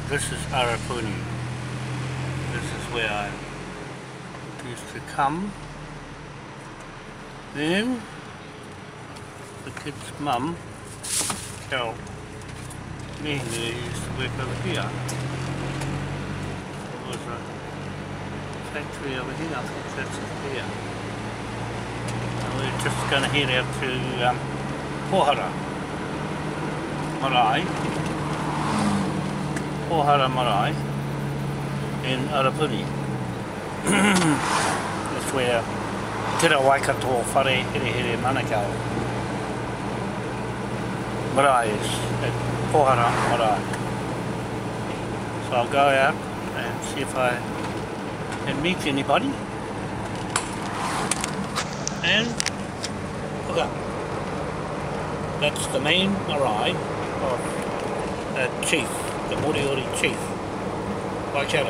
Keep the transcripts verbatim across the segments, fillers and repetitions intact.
This is Arapuni. This is where I used to come. Then the kid's mum, Carol, me who used to work over here. There was a factory over here, I think that's it here. And we're just going to head out to um, Pohara Marae. Pohara Marae in Arapuni. That's where Te ra Waikato whare here here Manukau Marae is at Pohara Marae. So I'll go out and see if I can meet anybody. And look up. That's the main marae of that chief, the Moriori chief, Waikato,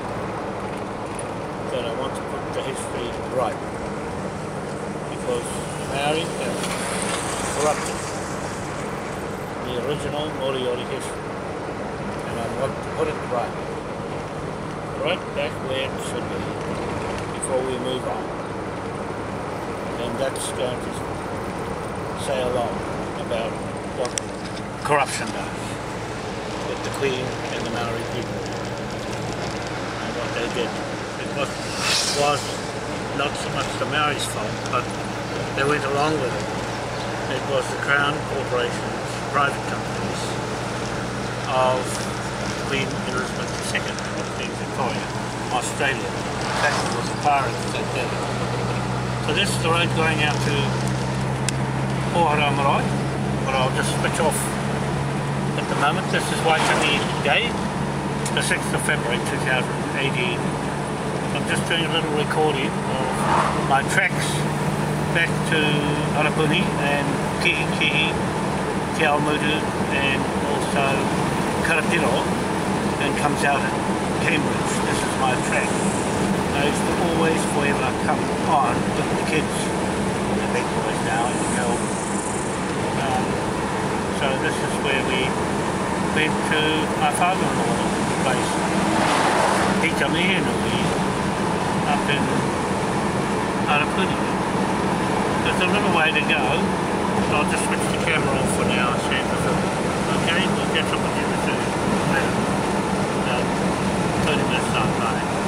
that I want to put the history right, because the Maori have corrupted the original Moriori history, and I want to put it right, right back where it should be, before we move on. And that's going to say a lot about what corruption does with the Queen and the Maori people and what they did. It was, was not so much the Maori's fault, but they went along with it. It was the Crown corporations, private companies of Queen Elizabeth the Second of Queen Victoria, Australia. In fact, it was the pirates that did it. So this is the road going out to Pohara Marae, but I'll just switch off at the moment. This is Waitangi Day, the sixth of February two thousand eighteen. I'm just doing a little recording of my tracks back to Arapuni and Kihi Kihi, Te Aomutu, and also Karapiro, and comes out at Cambridge. This is my track. I used to always, forever, come on with the kids, the big boys now, and the girl. Um, so this is where we went to my father-in-law's place, Hitamihinu, up in Arapuni. There's a little way to go. I'll just switch the camera off for now and share the film. Okay, we'll catch up with you soon. Later. About thirty minutes time. Bye.